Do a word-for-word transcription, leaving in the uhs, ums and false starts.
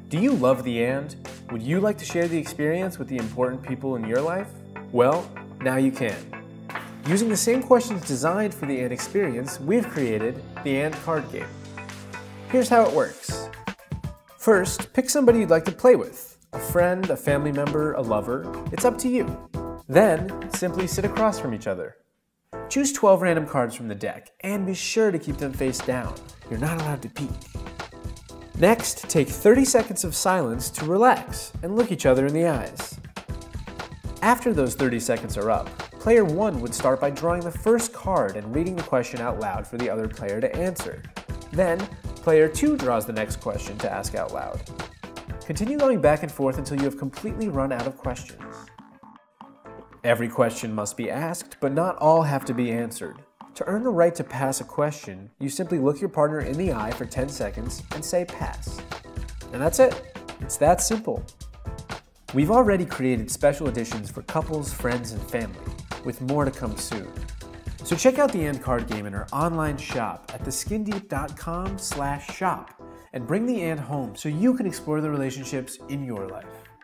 Do you love the and? Would you like to share the experience with the important people in your life? Well, now you can. Using the same questions designed for the and experience, we've created the and card game. Here's how it works. First, pick somebody you'd like to play with. A friend, a family member, a lover. It's up to you. Then, simply sit across from each other. Choose twelve random cards from the deck, and be sure to keep them face down. You're not allowed to peek. Next, take thirty seconds of silence to relax and look each other in the eyes. After those thirty seconds are up, player one would start by drawing the first card and reading the question out loud for the other player to answer. Then, player two draws the next question to ask out loud. Continue going back and forth until you have completely run out of questions. Every question must be asked, but not all have to be answered. To earn the right to pass a question, you simply look your partner in the eye for ten seconds and say pass. And that's it. It's that simple. We've already created special editions for couples, friends, and family, with more to come soon. So check out the and card game in our online shop at the skin deep dot com slash shop and bring the and home so you can explore the relationships in your life.